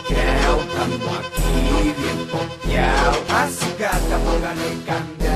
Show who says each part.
Speaker 1: Creo, estamos aquí bien pokeados. A su gata póngale candela.